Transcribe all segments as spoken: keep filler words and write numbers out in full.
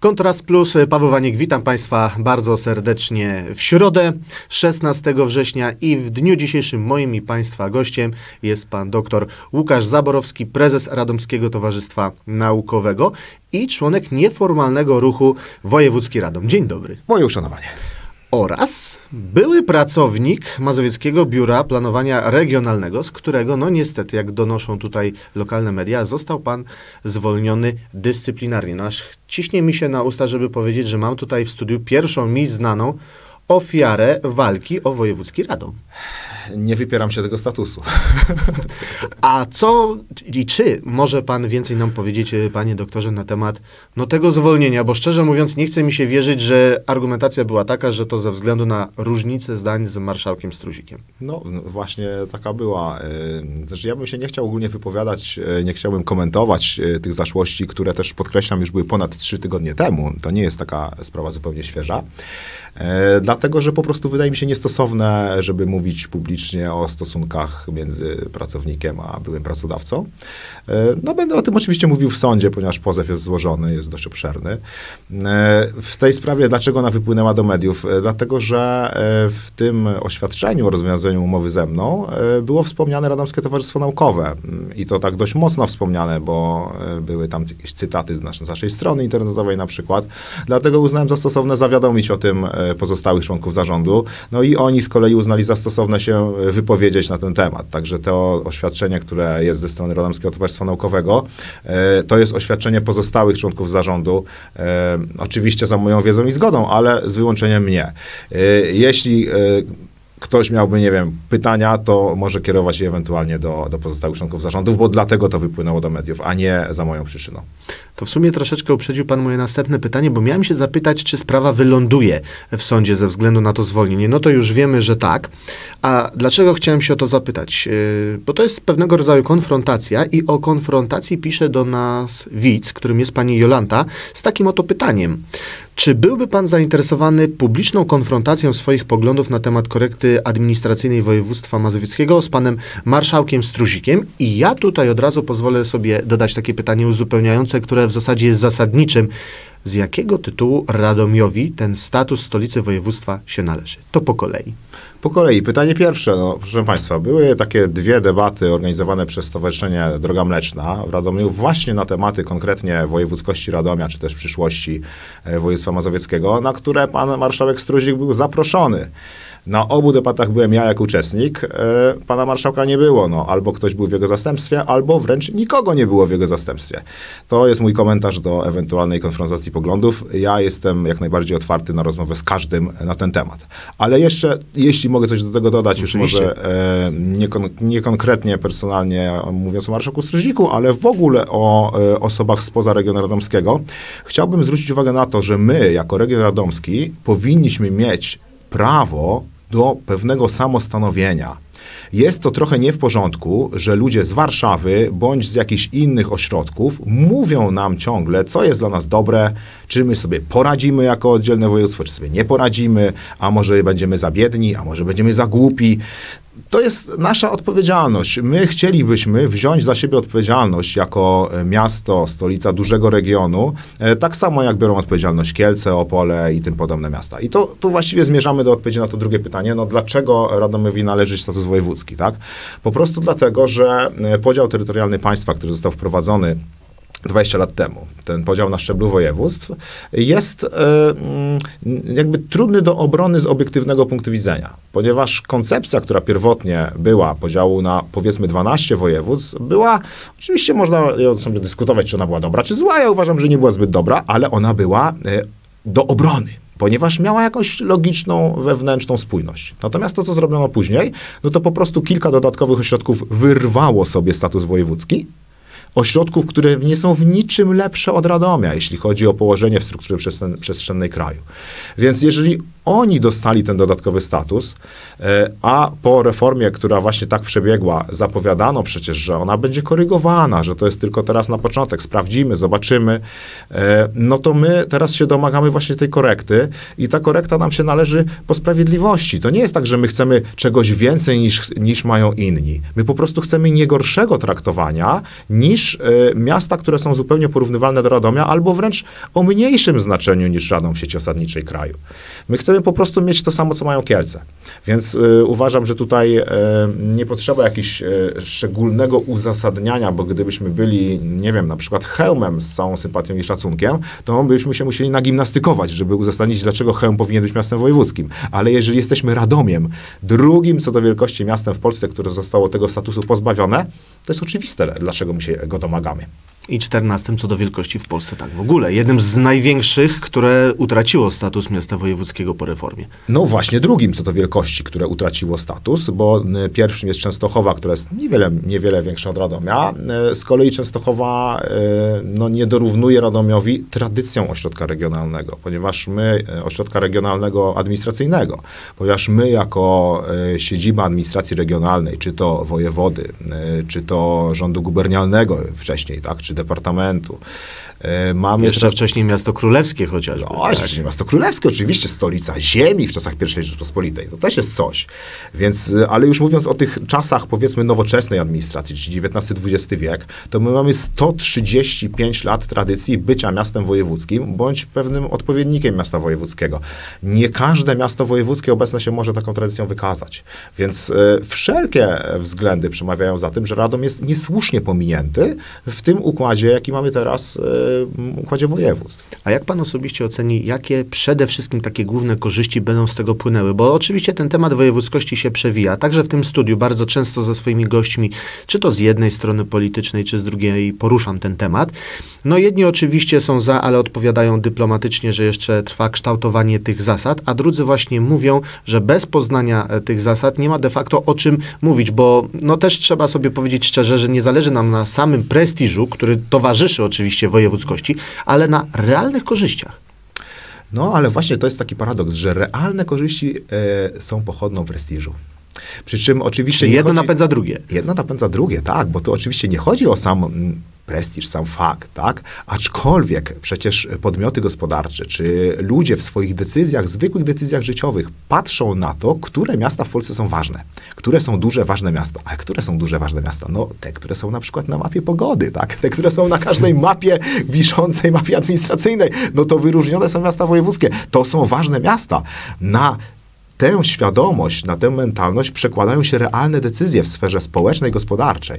Kontrast Plus, Paweł Waniek, witam Państwa bardzo serdecznie w środę, szesnastego września i w dniu dzisiejszym moim i Państwa gościem jest Pan doktor Łukasz Zaborowski, prezes Radomskiego Towarzystwa Naukowego i członek nieformalnego ruchu Wojewódzki Radom. Dzień dobry. Moje uszanowanie. Oraz były pracownik Mazowieckiego Biura Planowania Regionalnego, z którego, no niestety, jak donoszą tutaj lokalne media, został pan zwolniony dyscyplinarnie. No aż ciśnie mi się na usta, żeby powiedzieć, że mam tutaj w studiu pierwszą mi znaną ofiarę walki o Wojewódzki Radom. Nie wypieram się tego statusu. A co i czy może pan więcej nam powiedzieć, panie doktorze, na temat no, tego zwolnienia? Bo szczerze mówiąc, nie chce mi się wierzyć, że argumentacja była taka, że to ze względu na różnicę zdań z marszałkiem Struzikiem. No właśnie taka była. Znaczy, ja bym się nie chciał ogólnie wypowiadać, nie chciałbym komentować tych zaszłości, które też podkreślam już były ponad trzy tygodnie temu. To nie jest taka sprawa zupełnie świeża. E, dlatego, że po prostu wydaje mi się niestosowne, żeby mówić publicznie o stosunkach między pracownikiem a byłym pracodawcą. E, no będę o tym oczywiście mówił w sądzie, ponieważ pozew jest złożony, jest dość obszerny. E, w tej sprawie, dlaczego ona wypłynęła do mediów? E, dlatego, że e, w tym oświadczeniu o rozwiązaniu umowy ze mną e, było wspomniane Radomskie Towarzystwo Naukowe. I to tak dość mocno wspomniane, bo e, były tam jakieś cytaty z naszej, z naszej strony internetowej na przykład. Dlatego uznałem za stosowne zawiadomić o tym pozostałych członków zarządu. No i oni z kolei uznali za stosowne się wypowiedzieć na ten temat. Także to oświadczenie, które jest ze strony Radomskiego Towarzystwa Naukowego, e, to jest oświadczenie pozostałych członków zarządu, e, oczywiście za moją wiedzą i zgodą, ale z wyłączeniem mnie. E, jeśli e, ktoś miałby, nie wiem, pytania, to może kierować je ewentualnie do, do pozostałych członków zarządów, bo dlatego to wypłynęło do mediów, a nie za moją przyczyną. To w sumie troszeczkę uprzedził pan moje następne pytanie, bo miałem się zapytać, czy sprawa wyląduje w sądzie ze względu na to zwolnienie. No to już wiemy, że tak. A dlaczego chciałem się o to zapytać? Yy, bo to jest pewnego rodzaju konfrontacja i o konfrontacji pisze do nas widz, którym jest pani Jolanta, z takim oto pytaniem. Czy byłby pan zainteresowany publiczną konfrontacją swoich poglądów na temat korekty administracyjnej województwa mazowieckiego z panem marszałkiem Struzikiem? I ja tutaj od razu pozwolę sobie dodać takie pytanie uzupełniające, które w zasadzie jest zasadniczym. Z jakiego tytułu Radomiowi ten status stolicy województwa się należy? To po kolei. Po kolei, pytanie pierwsze. No, proszę Państwa, były takie dwie debaty organizowane przez Stowarzyszenie Droga Mleczna w Radomiu właśnie na tematy konkretnie wojewódzkości Radomia, czy też przyszłości województwa mazowieckiego, na które pan marszałek Struzik był zaproszony. Na obu debatach byłem ja jako uczestnik, e, pana marszałka nie było. No, albo ktoś był w jego zastępstwie, albo wręcz nikogo nie było w jego zastępstwie. To jest mój komentarz do ewentualnej konfrontacji poglądów. Ja jestem jak najbardziej otwarty na rozmowę z każdym na ten temat. Ale jeszcze, jeśli mogę coś do tego dodać, już może e, nie, kon, nie konkretnie, personalnie mówiąc o marszałku Struziku, ale w ogóle o e, osobach spoza regionu radomskiego, chciałbym zwrócić uwagę na to, że my jako region radomski powinniśmy mieć prawo do pewnego samostanowienia. Jest to trochę nie w porządku, że ludzie z Warszawy bądź z jakichś innych ośrodków mówią nam ciągle, co jest dla nas dobre, czy my sobie poradzimy jako oddzielne województwo, czy sobie nie poradzimy, a może będziemy za biedni, a może będziemy za głupi. To jest nasza odpowiedzialność. My chcielibyśmy wziąć za siebie odpowiedzialność jako miasto, stolica dużego regionu, tak samo jak biorą odpowiedzialność Kielce, Opole i tym podobne miasta. I to tu właściwie zmierzamy do odpowiedzi na to drugie pytanie. No dlaczego Radomiowi należy status wojewódzki, tak? Po prostu dlatego, że podział terytorialny państwa, który został wprowadzony dwadzieścia lat temu, ten podział na szczeblu województw, jest e, jakby trudny do obrony z obiektywnego punktu widzenia, ponieważ koncepcja, która pierwotnie była podziału na powiedzmy dwanaście województw, była, oczywiście można sobie dyskutować, czy ona była dobra, czy zła, ja uważam, że nie była zbyt dobra, ale ona była e, do obrony, ponieważ miała jakąś logiczną, wewnętrzną spójność. Natomiast to, co zrobiono później, no to po prostu kilka dodatkowych ośrodków wyrwało sobie status wojewódzki, ośrodków, które nie są w niczym lepsze od Radomia, jeśli chodzi o położenie w strukturze przestrzennej kraju. Więc jeżeli oni dostali ten dodatkowy status, a po reformie, która właśnie tak przebiegła, zapowiadano przecież, że ona będzie korygowana, że to jest tylko teraz na początek, sprawdzimy, zobaczymy, no to my teraz się domagamy właśnie tej korekty i ta korekta nam się należy po sprawiedliwości. To nie jest tak, że my chcemy czegoś więcej niż, niż mają inni. My po prostu chcemy nie gorszego traktowania niż miasta, które są zupełnie porównywalne do Radomia, albo wręcz o mniejszym znaczeniu niż Radom w sieci osadniczej kraju. My chcemy po prostu mieć to samo, co mają Kielce. Więc y, uważam, że tutaj y, nie potrzeba jakiegoś y, szczególnego uzasadniania, bo gdybyśmy byli, nie wiem, na przykład Chełmem z całą sympatią i szacunkiem, to byśmy się musieli nagimnastykować, żeby uzasadnić, dlaczego Chełm powinien być miastem wojewódzkim. Ale jeżeli jesteśmy Radomiem, drugim co do wielkości miastem w Polsce, które zostało tego statusu pozbawione, to jest oczywiste, dlaczego my się go domagamy. I czternastym co do wielkości w Polsce, tak w ogóle. Jednym z największych, które utraciło status miasta wojewódzkiego po reformie. No właśnie drugim co do wielkości, które utraciło status, bo pierwszym jest Częstochowa, która jest niewiele, niewiele większa od Radomia. Z kolei Częstochowa no, nie dorównuje Radomiowi tradycją ośrodka regionalnego, ponieważ my, ośrodka regionalnego administracyjnego, ponieważ my jako siedziba administracji regionalnej, czy to wojewody, czy to rządu gubernialnego wcześniej, tak, czy departamentu. Mamy Jeszcze wcześniej miasto królewskie chociażby. No, tak. Wcześniej miasto królewskie, oczywiście stolica ziemi w czasach pierwszej Rzeczypospolitej. To też jest coś. Więc, ale już mówiąc o tych czasach, powiedzmy, nowoczesnej administracji, czyli dziewiętnasty dwudziesty wiek, to my mamy sto trzydzieści pięć lat tradycji bycia miastem wojewódzkim, bądź pewnym odpowiednikiem miasta wojewódzkiego. Nie każde miasto wojewódzkie obecne się może taką tradycją wykazać. Więc e, wszelkie względy przemawiają za tym, że Radom jest niesłusznie pominięty w tym układzie, jaki mamy teraz e, układzie województw. A jak pan osobiście oceni, jakie przede wszystkim takie główne korzyści będą z tego płynęły? Bo oczywiście ten temat wojewódzkości się przewija. Także w tym studiu bardzo często ze swoimi gośćmi, czy to z jednej strony politycznej, czy z drugiej, poruszam ten temat. No jedni oczywiście są za, ale odpowiadają dyplomatycznie, że jeszcze trwa kształtowanie tych zasad, a drudzy właśnie mówią, że bez poznania tych zasad nie ma de facto o czym mówić, bo no też trzeba sobie powiedzieć szczerze, że nie zależy nam na samym prestiżu, który towarzyszy oczywiście wojewódzkości, ale na realnych korzyściach. No, ale właśnie to jest taki paradoks, że realne korzyści e, są pochodną prestiżu. Przy czym oczywiście... Jedno chodzi, napędza drugie. Jedno napędza drugie, tak, bo to oczywiście nie chodzi o sam prestiż, sam fakt, tak? Aczkolwiek przecież podmioty gospodarcze, czy ludzie w swoich decyzjach, zwykłych decyzjach życiowych patrzą na to, które miasta w Polsce są ważne. Które są duże, ważne miasta. A które są duże, ważne miasta? No te, które są na przykład na mapie pogody, tak? Te, które są na każdej mapie wiszącej, mapie administracyjnej. No to wyróżnione są miasta wojewódzkie. To są ważne miasta. Na tę świadomość, na tę mentalność przekładają się realne decyzje w sferze społecznej, gospodarczej.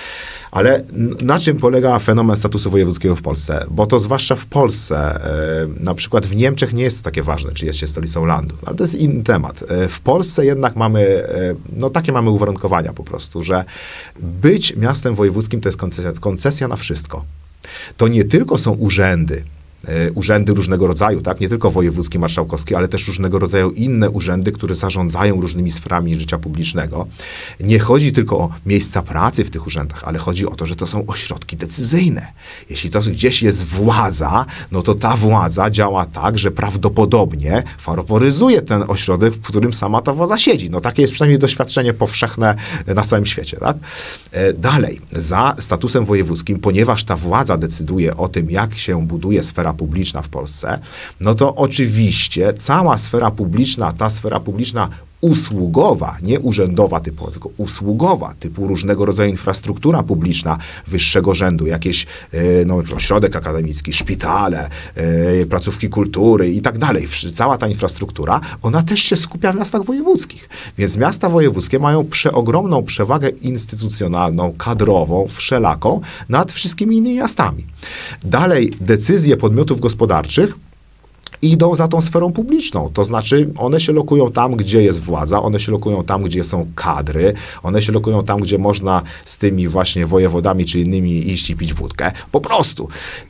Ale na czym polega fenomen statusu wojewódzkiego w Polsce? Bo to zwłaszcza w Polsce, na przykład w Niemczech nie jest to takie ważne, czy jest się stolicą landu, ale to jest inny temat. W Polsce jednak mamy, no takie mamy uwarunkowania po prostu, że być miastem wojewódzkim to jest koncesja, koncesja na wszystko. To nie tylko są urzędy, urzędy różnego rodzaju, tak? Nie tylko wojewódzkie, marszałkowskie, ale też różnego rodzaju inne urzędy, które zarządzają różnymi sferami życia publicznego. Nie chodzi tylko o miejsca pracy w tych urzędach, ale chodzi o to, że to są ośrodki decyzyjne. Jeśli to gdzieś jest władza, no to ta władza działa tak, że prawdopodobnie faworyzuje ten ośrodek, w którym sama ta władza siedzi. No takie jest przynajmniej doświadczenie powszechne na całym świecie, tak? Dalej, za statusem wojewódzkim, ponieważ ta władza decyduje o tym, jak się buduje sfera publiczna w Polsce, no to oczywiście cała sfera publiczna, ta sfera publiczna usługowa, nie urzędowa typu, tylko usługowa, typu różnego rodzaju infrastruktura publiczna wyższego rzędu, jakieś no, ośrodek akademicki, szpitale, yy, placówki kultury i tak dalej. Cała ta infrastruktura, ona też się skupia w miastach wojewódzkich. Więc miasta wojewódzkie mają przeogromną przewagę instytucjonalną, kadrową, wszelaką nad wszystkimi innymi miastami. Dalej, decyzje podmiotów gospodarczych idą za tą sferą publiczną. To znaczy one się lokują tam, gdzie jest władza, one się lokują tam, gdzie są kadry, one się lokują tam, gdzie można z tymi właśnie wojewodami czy innymi iść i pić wódkę. Po prostu.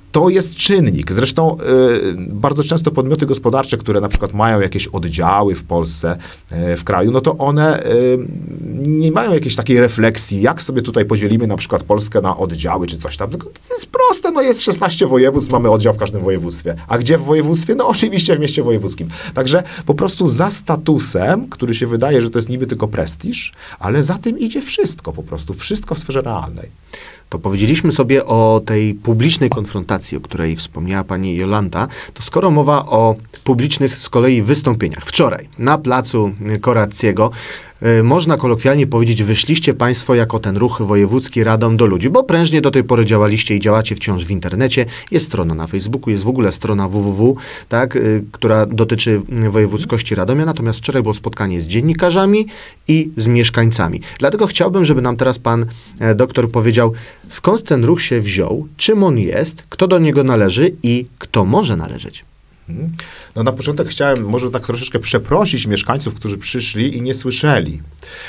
To jest czynnik. Zresztą y, bardzo często podmioty gospodarcze, które na przykład mają jakieś oddziały w Polsce, y, w kraju, no to one y, nie mają jakiejś takiej refleksji, jak sobie tutaj podzielimy na przykład Polskę na oddziały czy coś tam. To jest proste, no jest szesnaście województw, mamy oddział w każdym województwie. A gdzie w województwie? No oczywiście w mieście wojewódzkim. Także po prostu za statusem, który się wydaje, że to jest niby tylko prestiż, ale za tym idzie wszystko po prostu, wszystko w sferze realnej. To powiedzieliśmy sobie o tej publicznej konfrontacji, o której wspomniała pani Jolanta, to skoro mowa o publicznych z kolei wystąpieniach. Wczoraj na placu Korackiego y, można kolokwialnie powiedzieć, wyszliście państwo jako ten ruch wojewódzki Radom do ludzi, bo prężnie do tej pory działaliście i działacie wciąż w internecie. Jest strona na Facebooku, jest w ogóle strona www, tak, y, która dotyczy wojewódzkości Radomia, natomiast wczoraj było spotkanie z dziennikarzami i z mieszkańcami. Dlatego chciałbym, żeby nam teraz pan e, doktor powiedział, skąd ten ruch się wziął, czym on jest, kto do niego należy i kto może należeć. No na początek chciałem może tak troszeczkę przeprosić mieszkańców, którzy przyszli i nie słyszeli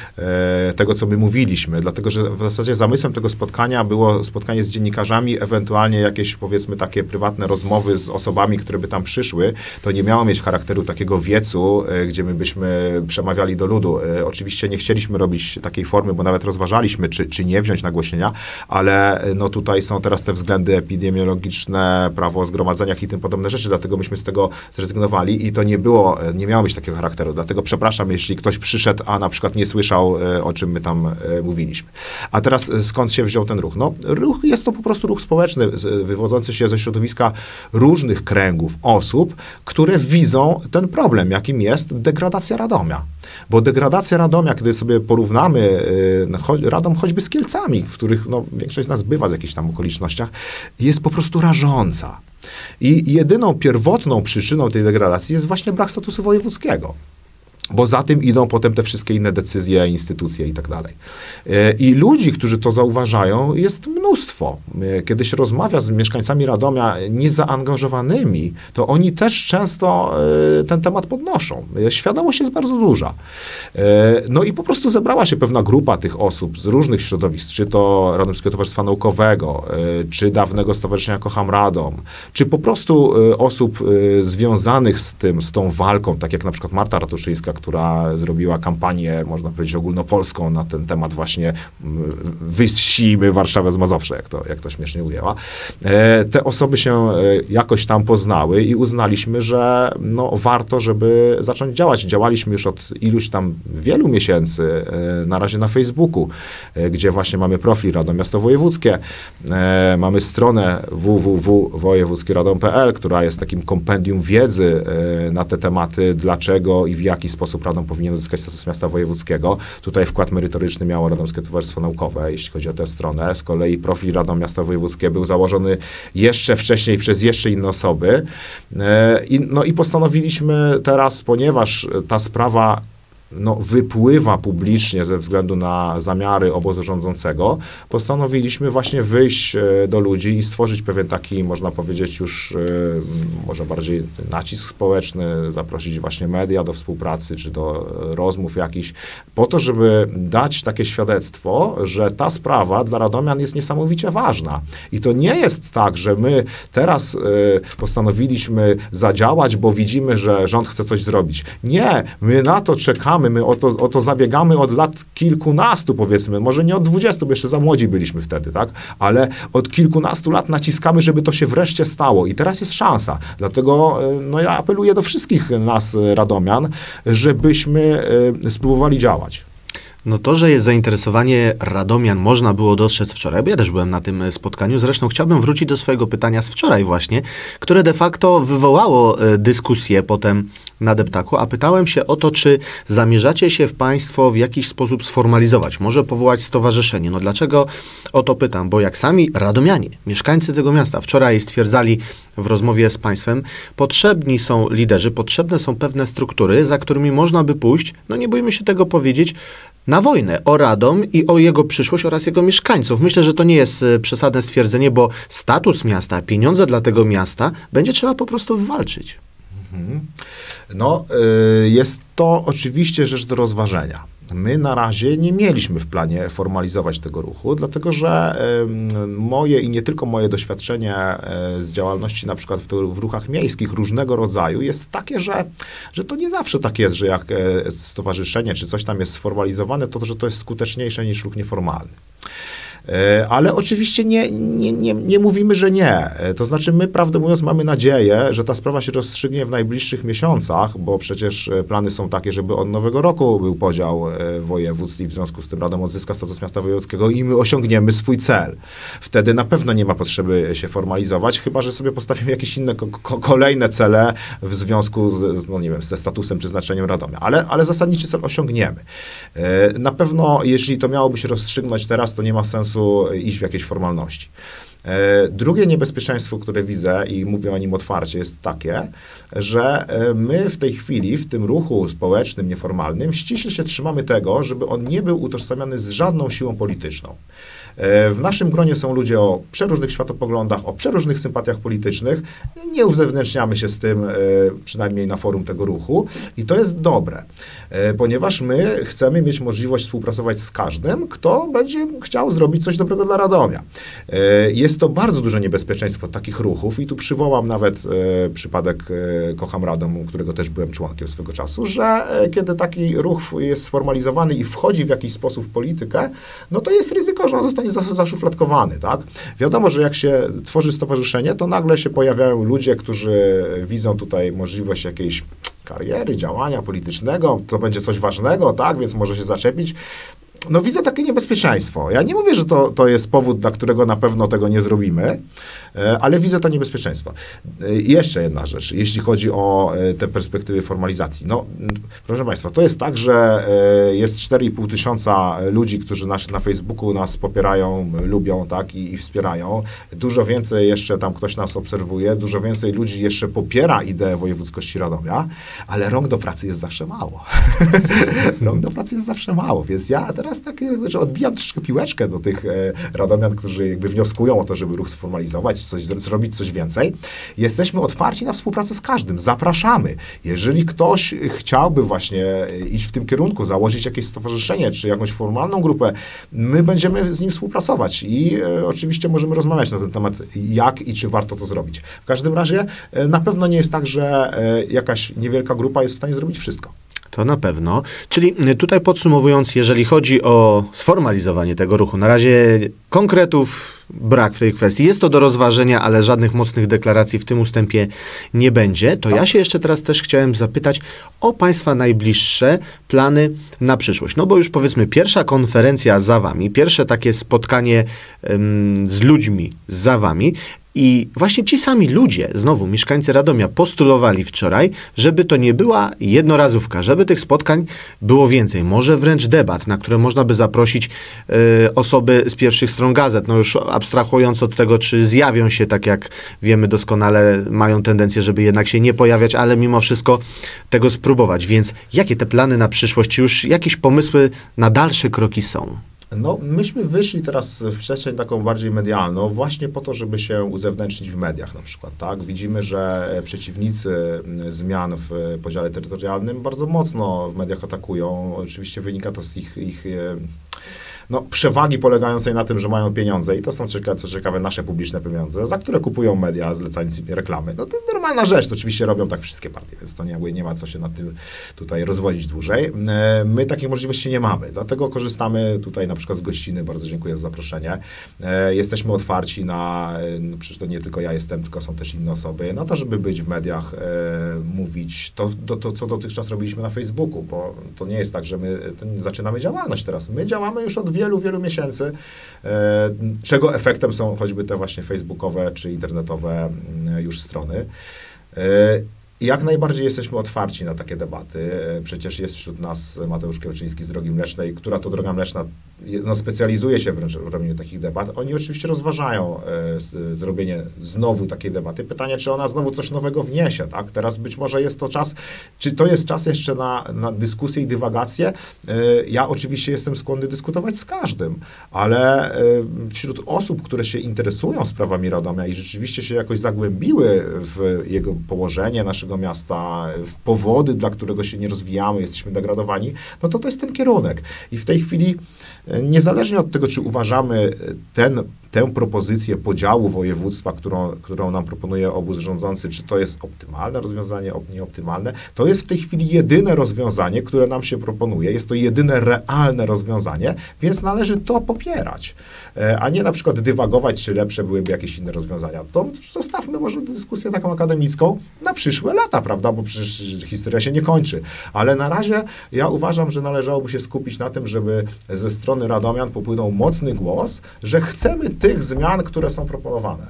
e, tego, co my mówiliśmy, dlatego, że w zasadzie zamysłem tego spotkania było spotkanie z dziennikarzami, ewentualnie jakieś, powiedzmy, takie prywatne rozmowy z osobami, które by tam przyszły. To nie miało mieć charakteru takiego wiecu, e, gdzie my byśmy przemawiali do ludu. E, oczywiście nie chcieliśmy robić takiej formy, bo nawet rozważaliśmy, czy, czy nie wziąć nagłośnienia, ale no tutaj są teraz te względy epidemiologiczne, prawo o zgromadzeniach i tym podobne rzeczy, dlatego myśmy z tego zrezygnowali i to nie było, nie miało być takiego charakteru. Dlatego przepraszam, jeśli ktoś przyszedł, a na przykład nie słyszał, o czym my tam mówiliśmy. A teraz skąd się wziął ten ruch? No, ruch jest to po prostu ruch społeczny, wywodzący się ze środowiska różnych kręgów osób, które widzą ten problem, jakim jest degradacja Radomia. Bo degradacja Radomia, kiedy sobie porównamy Radom choćby z Kielcami, w których no, większość z nas bywa w jakichś tam okolicznościach, jest po prostu rażąca. I jedyną pierwotną przyczyną tej degradacji jest właśnie brak statusu wojewódzkiego. Bo za tym idą potem te wszystkie inne decyzje, instytucje i tak dalej. I ludzi, którzy to zauważają, jest mnóstwo. Kiedy się rozmawia z mieszkańcami Radomia niezaangażowanymi, to oni też często ten temat podnoszą. Świadomość jest bardzo duża. No i po prostu zebrała się pewna grupa tych osób z różnych środowisk, czy to Radomskiego Towarzystwa Naukowego, czy dawnego Stowarzyszenia Kocham Radom, czy po prostu osób związanych z tym, z tą walką, tak jak na przykład Marta Ratuszyńska, która zrobiła kampanię, można powiedzieć, ogólnopolską na ten temat właśnie wyścimy Warszawę z Mazowsza, jak to, jak to śmiesznie ujęła. E, te osoby się jakoś tam poznały i uznaliśmy, że no, warto, żeby zacząć działać. Działaliśmy już od iluś tam wielu miesięcy, e, na razie na Facebooku, e, gdzie właśnie mamy profil Radom Miasto Wojewódzkie, e, mamy stronę w w w kropka wojewódzki radom kropka p l, która jest takim kompendium wiedzy e, na te tematy, dlaczego i w jaki sposób Radom powinien uzyskać status miasta wojewódzkiego. Tutaj wkład merytoryczny miało Radomskie Towarzystwo Naukowe, jeśli chodzi o tę stronę. Z kolei profil Radom Miasta Wojewódzkie był założony jeszcze wcześniej przez jeszcze inne osoby. I, no i postanowiliśmy teraz, ponieważ ta sprawa no, wypływa publicznie ze względu na zamiary obozu rządzącego, postanowiliśmy właśnie wyjść do ludzi i stworzyć pewien taki, można powiedzieć już może bardziej nacisk społeczny, zaprosić właśnie media do współpracy, czy do rozmów jakichś, po to, żeby dać takie świadectwo, że ta sprawa dla radomian jest niesamowicie ważna. I to nie jest tak, że my teraz postanowiliśmy zadziałać, bo widzimy, że rząd chce coś zrobić. Nie, my na to czekamy, my o to, o to zabiegamy od lat kilkunastu, powiedzmy, może nie od dwudziestu, bo jeszcze za młodzi byliśmy wtedy, tak? Ale od kilkunastu lat naciskamy, żeby to się wreszcie stało i teraz jest szansa. Dlatego no, ja apeluję do wszystkich nas, radomian, żebyśmy y, spróbowali działać. No to, że jest zainteresowanie radomian, można było dostrzec wczoraj, bo ja też byłem na tym spotkaniu. Zresztą chciałbym wrócić do swojego pytania z wczoraj właśnie, które de facto wywołało e, dyskusję potem na deptaku, a pytałem się o to, czy zamierzacie się w państwo w jakiś sposób sformalizować, może powołać stowarzyszenie. No dlaczego o to pytam? Bo jak sami radomianie, mieszkańcy tego miasta wczoraj stwierdzali w rozmowie z państwem, potrzebni są liderzy, potrzebne są pewne struktury, za którymi można by pójść, no nie bójmy się tego powiedzieć, na wojnę o Radom i o jego przyszłość oraz jego mieszkańców. Myślę, że to nie jest przesadne stwierdzenie, bo status miasta, pieniądze dla tego miasta będzie trzeba po prostu wywalczyć. No, jest to oczywiście rzecz do rozważenia. my na razie nie mieliśmy w planie formalizować tego ruchu, dlatego że y, moje i nie tylko moje doświadczenie y, z działalności na przykład w, w ruchach miejskich różnego rodzaju jest takie, że, że to nie zawsze tak jest, że jak y, stowarzyszenie czy coś tam jest sformalizowane, to że to jest skuteczniejsze niż ruch nieformalny. Ale oczywiście nie, nie, nie, nie mówimy, że nie. To znaczy my, prawdę mówiąc, mamy nadzieję, że ta sprawa się rozstrzygnie w najbliższych miesiącach, bo przecież plany są takie, żeby od nowego roku był podział województw i w związku z tym Radom odzyska status miasta wojewódzkiego i my osiągniemy swój cel. Wtedy na pewno nie ma potrzeby się formalizować, chyba że sobie postawimy jakieś inne ko- kolejne cele w związku z, no nie wiem, ze statusem czy znaczeniem Radomia. Ale, ale zasadniczy cel osiągniemy. Na pewno, jeśli to miałoby się rozstrzygnąć teraz, to nie ma sensu iść w jakieś formalności. E, drugie niebezpieczeństwo, które widzę i mówię o nim otwarcie, jest takie, że my w tej chwili w tym ruchu społecznym, nieformalnym ściśle się trzymamy tego, żeby on nie był utożsamiany z żadną siłą polityczną. W naszym gronie są ludzie o przeróżnych światopoglądach, o przeróżnych sympatiach politycznych. Nie uzewnętrzniamy się z tym, przynajmniej na forum tego ruchu i to jest dobre, ponieważ my chcemy mieć możliwość współpracować z każdym, kto będzie chciał zrobić coś dobrego dla Radomia. Jest to bardzo duże niebezpieczeństwo takich ruchów i tu przywołam nawet przypadek Kocham Radom, którego też byłem członkiem swego czasu, że kiedy taki ruch jest sformalizowany i wchodzi w jakiś sposób w politykę, no to jest ryzyko, że on zostanie zaszufladkowany, tak? Wiadomo, że jak się tworzy stowarzyszenie, to nagle się pojawiają ludzie, którzy widzą tutaj możliwość jakiejś kariery, działania politycznego, to będzie coś ważnego, tak? Więc może się zaczepić. No widzę takie niebezpieczeństwo. Ja nie mówię, że to, to jest powód, dla którego na pewno tego nie zrobimy, ale widzę to niebezpieczeństwo. I jeszcze jedna rzecz, jeśli chodzi o te perspektywy formalizacji. No, proszę Państwa, to jest tak, że jest cztery i pół tysiąca ludzi, którzy nas, na Facebooku nas popierają, lubią, tak, i, i wspierają. Dużo więcej jeszcze tam ktoś nas obserwuje, dużo więcej ludzi jeszcze popiera ideę wojewódzkości Radomia, ale rąk do pracy jest zawsze mało. Rąk do pracy jest zawsze mało, więc ja teraz tak, że odbijam troszkę piłeczkę do tych e, radomian, którzy jakby wnioskują o to, żeby ruch sformalizować, coś, zrobić coś więcej. Jesteśmy otwarci na współpracę z każdym. Zapraszamy. Jeżeli ktoś chciałby właśnie iść w tym kierunku, założyć jakieś stowarzyszenie, czy jakąś formalną grupę, my będziemy z nim współpracować i e, oczywiście możemy rozmawiać na ten temat, jak i czy warto to zrobić. W każdym razie e, na pewno nie jest tak, że e, jakaś niewielka grupa jest w stanie zrobić wszystko. To na pewno. Czyli tutaj podsumowując, jeżeli chodzi o sformalizowanie tego ruchu, na razie konkretów brak w tej kwestii. Jest to do rozważenia, ale żadnych mocnych deklaracji w tym ustępie nie będzie. To tak. Ja się jeszcze teraz też chciałem zapytać o Państwa najbliższe plany na przyszłość. No bo już powiedzmy pierwsza konferencja za Wami, pierwsze takie spotkanie ym, z ludźmi za Wami. I właśnie ci sami ludzie, znowu mieszkańcy Radomia, postulowali wczoraj, żeby to nie była jednorazówka, żeby tych spotkań było więcej. Może wręcz debat, na które można by zaprosić y, osoby z pierwszych stron gazet. No już abstrahując od tego, czy zjawią się, tak jak wiemy doskonale, mają tendencję, żeby jednak się nie pojawiać, ale mimo wszystko tego spróbować. Więc jakie te plany na przyszłość? Czy już jakieś pomysły na dalsze kroki są? No, myśmy wyszli teraz w przestrzeń taką bardziej medialną właśnie po to, żeby się uzewnętrznić w mediach na przykład, tak? Widzimy, że przeciwnicy zmian w podziale terytorialnym bardzo mocno w mediach atakują. Oczywiście wynika to z ich, ich no, przewagi polegającej na tym, że mają pieniądze i to są, co ciekawe, nasze publiczne pieniądze, za które kupują media, zlecając im reklamy. No to normalna rzecz, to oczywiście robią tak wszystkie partie, więc to nie, nie ma co się nad tym tutaj rozwodzić dłużej. My takich możliwości nie mamy, dlatego korzystamy tutaj na przykład z gościny, bardzo dziękuję za zaproszenie. Jesteśmy otwarci na, no przecież to nie tylko ja jestem, tylko są też inne osoby, na to, żeby być w mediach, mówić to, to, to co dotychczas robiliśmy na Facebooku, bo to nie jest tak, że my zaczynamy działalność teraz. My działamy już od wielu, wielu miesięcy, czego efektem są choćby te właśnie facebookowe czy internetowe już strony. Jak najbardziej jesteśmy otwarci na takie debaty. Przecież jest wśród nas Mateusz Kiełczyński z Drogi Mlecznej, która to Droga Mleczna no, specjalizuje się wręcz w robieniu takich debat, oni oczywiście rozważają e, z, zrobienie znowu takiej debaty. Pytanie, czy ona znowu coś nowego wniesie, tak? Teraz być może jest to czas, czy to jest czas jeszcze na, na dyskusję i dywagację? E, ja oczywiście jestem skłonny dyskutować z każdym, ale e, wśród osób, które się interesują sprawami Radomia i rzeczywiście się jakoś zagłębiły w jego położenie naszego miasta, w powody, dla którego się nie rozwijamy, jesteśmy degradowani, no to to jest ten kierunek. I w tej chwili niezależnie od tego, czy uważamy ten, tę propozycję podziału województwa, którą, którą nam proponuje obóz rządzący, czy to jest optymalne rozwiązanie, nieoptymalne, to jest w tej chwili jedyne rozwiązanie, które nam się proponuje. Jest to jedyne realne rozwiązanie, więc należy to popierać, a nie na przykład dywagować, czy lepsze byłyby jakieś inne rozwiązania. To zostawmy może dyskusję taką akademicką na przyszłe lata, prawda, bo przecież historia się nie kończy. Ale na razie ja uważam, że należałoby się skupić na tym, żeby ze strony radomian popłynął mocny głos, że chcemy tych zmian, które są proponowane.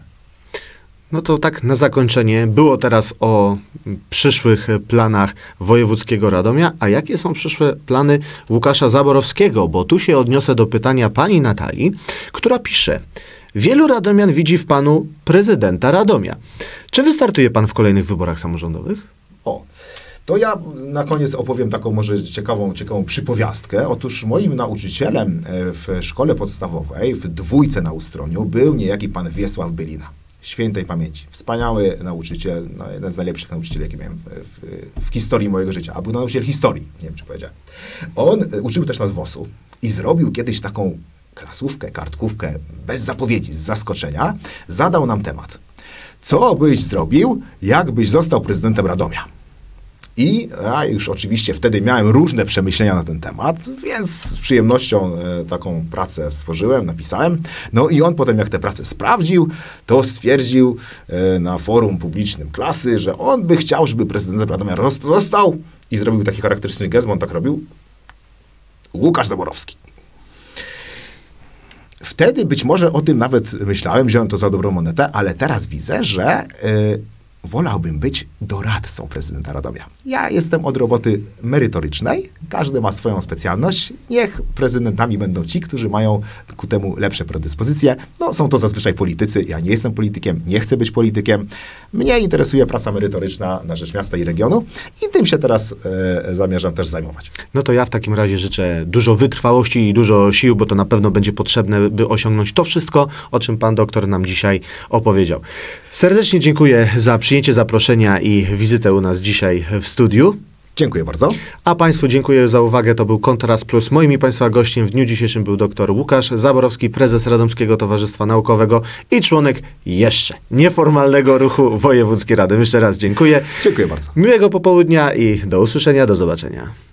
No to tak na zakończenie. Było teraz o przyszłych planach wojewódzkiego Radomia, a jakie są przyszłe plany Łukasza Zaborowskiego? Bo tu się odniosę do pytania pani Natalii, która pisze: wielu radomian widzi w panu prezydenta Radomia. Czy wystartuje pan w kolejnych wyborach samorządowych? O, to ja na koniec opowiem taką może ciekawą, ciekawą przypowiastkę. Otóż moim nauczycielem w szkole podstawowej, w dwójce na Ustroniu, był niejaki pan Wiesław Bylina. Świętej pamięci. Wspaniały nauczyciel, no jeden z najlepszych nauczycieli, jakie miałem w, w, w historii mojego życia. A był nauczyciel historii, nie wiem, czy powiedziałem. On uczył też nas wosu i zrobił kiedyś taką klasówkę, kartkówkę bez zapowiedzi, z zaskoczenia. Zadał nam temat. Co byś zrobił, jakbyś został prezydentem Radomia? I ja już oczywiście wtedy miałem różne przemyślenia na ten temat, więc z przyjemnością e, taką pracę stworzyłem, napisałem. No i on potem, jak tę pracę sprawdził, to stwierdził e, na forum publicznym klasy, że on by chciał, żeby prezydentem Radomia został i zrobił taki charakterystyczny gest, bo on tak robił. Łukasz Zaborowski. Wtedy być może o tym nawet myślałem, wziąłem to za dobrą monetę, ale teraz widzę, że e, wolałbym być doradcą prezydenta Radomia. Ja jestem od roboty merytorycznej, każdy ma swoją specjalność. Niech prezydentami będą ci, którzy mają ku temu lepsze predyspozycje. No, są to zazwyczaj politycy. Ja nie jestem politykiem, nie chcę być politykiem. Mnie interesuje praca merytoryczna na rzecz miasta i regionu i tym się teraz e, zamierzam też zajmować. No to ja w takim razie życzę dużo wytrwałości i dużo sił, bo to na pewno będzie potrzebne, by osiągnąć to wszystko, o czym pan doktor nam dzisiaj opowiedział. Serdecznie dziękuję za przyjęcie zaproszenia i wizytę u nas dzisiaj w studiu. Dziękuję bardzo. A państwu dziękuję za uwagę. To był Kontrast Plus. Moim i państwa gościem w dniu dzisiejszym był dr Łukasz Zaborowski, prezes Radomskiego Towarzystwa Naukowego i członek jeszcze nieformalnego ruchu Wojewódzki Radom. Jeszcze raz dziękuję. Dziękuję bardzo. Miłego popołudnia i do usłyszenia, do zobaczenia.